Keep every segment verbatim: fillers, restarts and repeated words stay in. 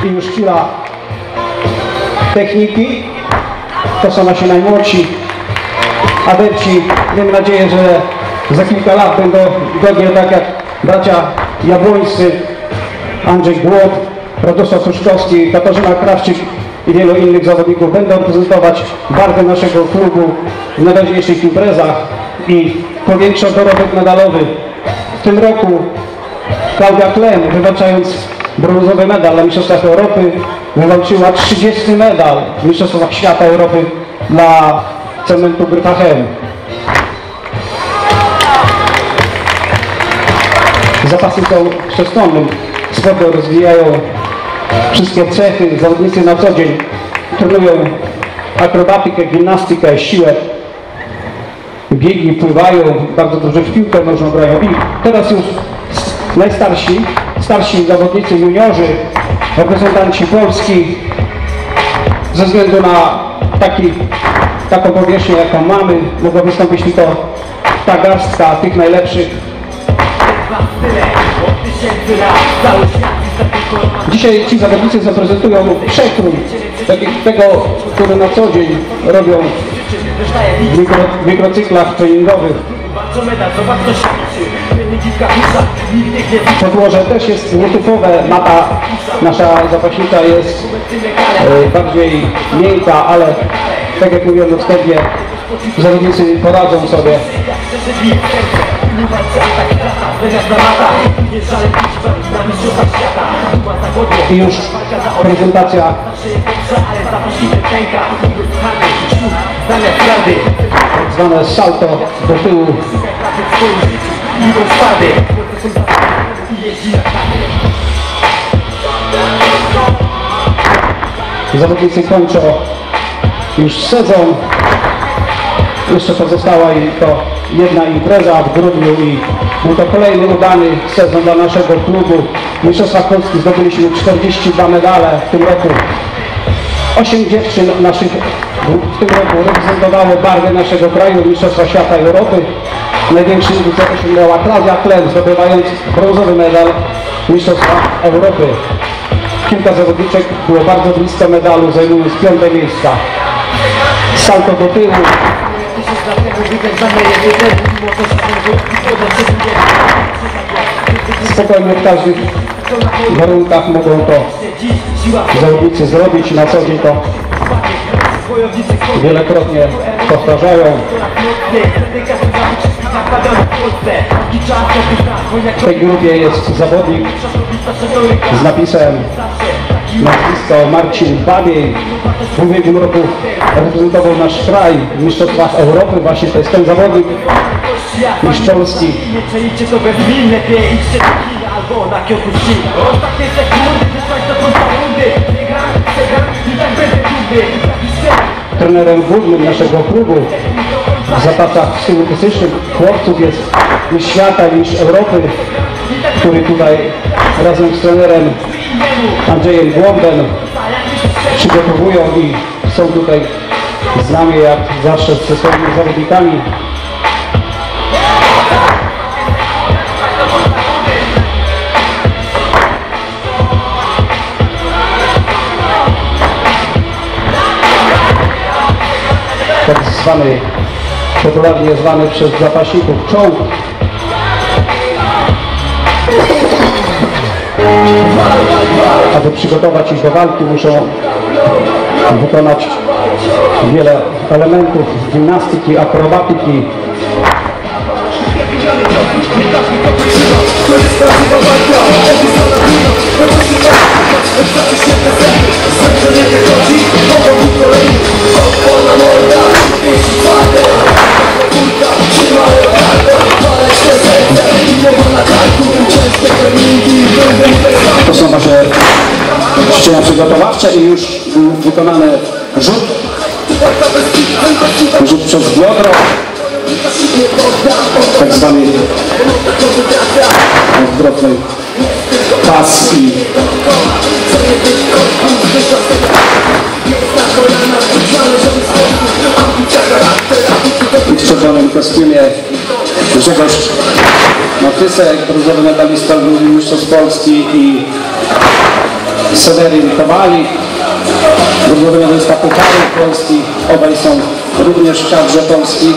i już chwila techniki. To są nasi najmłodsi adepci. Mam nadzieję, że za kilka lat będą godnie tak jak bracia jabłońscy, Andrzej Głod, Radosław Suszkowski, Katarzyna Krawczyk i wielu innych zawodników będą prezentować barwę naszego klubu w najważniejszych imprezach i powiększą dorobek medalowy. W tym roku Klaudia Klem, wywalczając brązowy medal na Mistrzostwach Europy, wywalczyła trzydziesty medal w Mistrzostwach Świata Europy dla cementu Gryfachem. Zapasy są przestronnym. Spoko rozwijają wszystkie cechy. Zawodnicy na co dzień trenują akrobatykę, gimnastykę, siłę, biegi, pływają, bardzo dużo w piłkę nożną grają. I teraz już najstarsi, starsi zawodnicy, juniorzy, reprezentanci Polski, ze względu na taki, taką powierzchnię, jaką mamy, mogła wystąpić tylko ta garstka tych najlepszych. Dzisiaj ci zawodnicy zaprezentują przekrój tego, który na co dzień robią w, mikro, w mikrocyklach treningowych. Podłoże też jest bluetoothowe, mata nasza zapaśnicza jest e, bardziej miękka, ale tak jak mówiłem na wstępie, zawodnicy poradzą sobie. I już prezentacja tak zwane salto do tyłu. Zawodnicy kończą już sezon. Jeszcze pozostała im to jedna impreza w grudniu i był to kolejny udany sezon dla naszego klubu. W Mistrzostwach Polski zdobyliśmy czterdzieści dwa medale w tym roku. osiem dziewczyn naszych w tym roku reprezentowało barwy naszego kraju w Mistrzostwach Świata i Europy. Największy sukces osiągnęła Klaudia Klem, zdobywając brązowy medal w Mistrzostwach Europy. Kilka zawodniczek było bardzo blisko medalu, zajmując piąte miejsca. Salto do tyłu. Spokojnie w każdych warunkach mogą to zawodnicy zrobić. Na co dzień to wielokrotnie powtarzają. W tej grupie jest zawodnik z napisem nazwisko Marcin Babiej. W ubiegłym roku reprezentował nasz kraj w Mistrzostwach Europy. Właśnie to jest ten zawodnik, mistrz Polski. Trenerem głównym naszego klubu w zapasach w stylu klasycznym chłopców jest mistrz świata i mistrz Europy, który tutaj razem z trenerem Andrzejem Głąbem przygotowują i są tutaj z nami jak zawsze ze swoimi zawodnikami. Tak zwany, popularnie zwany przez zapaśników czołg. Aby przygotować ich do walki, muszą wykonać wiele elementów gimnastyki, akrobatyki. To są nasze ćwiczenia przygotowawcze i już wykonany rzut, rzut przez biodro, tak zwany odwrotny pas i w czerwonym kostiumie Grzegorz Matysek, brązowy medalista mistrzostw Polski i Seweryn Kowalik, drugi medalista Pucharu Polski, obaj są również w kadrze Polski.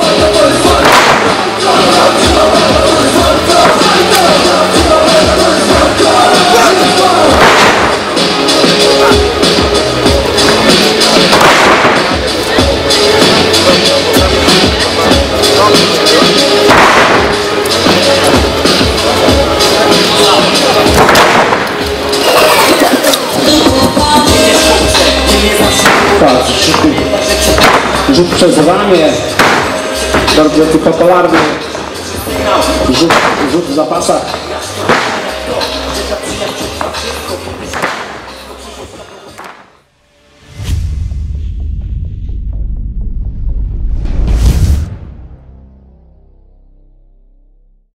Tak, rzut przez ramię, bardzo popularny rzut, rzut w zapasach.